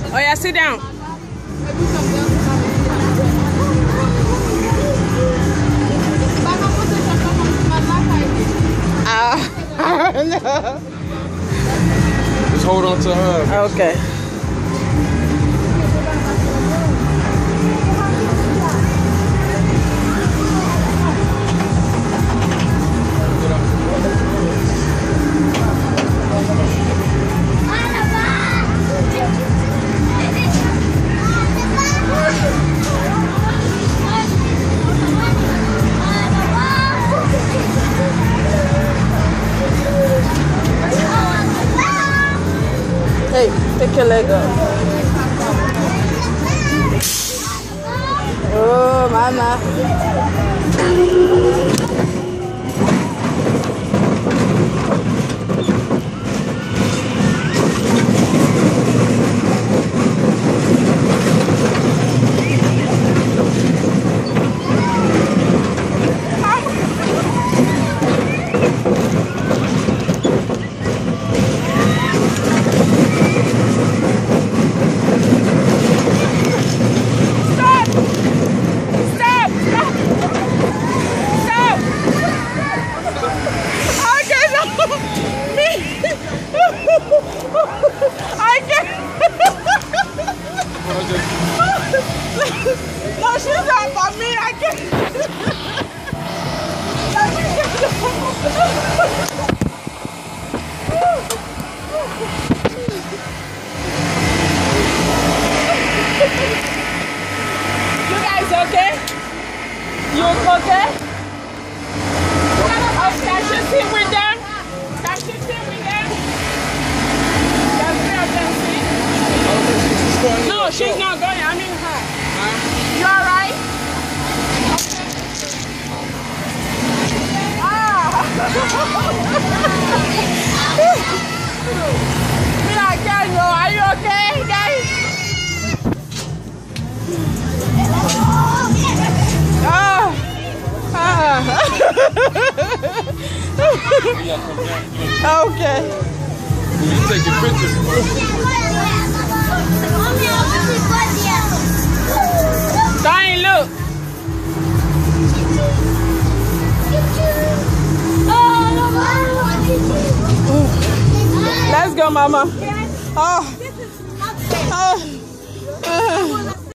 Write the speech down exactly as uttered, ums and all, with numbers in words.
Oh yeah, sit down. Uh, no. Just hold on to her. Okay. Hey, take your leg up. Oh, mama. I can't. No, she's not for me. I can't. You guys okay? You okay? Oh, can she sit with them? Can she sit with them? Can three of them sit? No, she's not going. I mean her. You alright? Okay. Ah! Me not getting you. Are you okay, guys? Oh! Ah! Okay. You take your pictures. Dying, look. Let's go, Mama. Oh.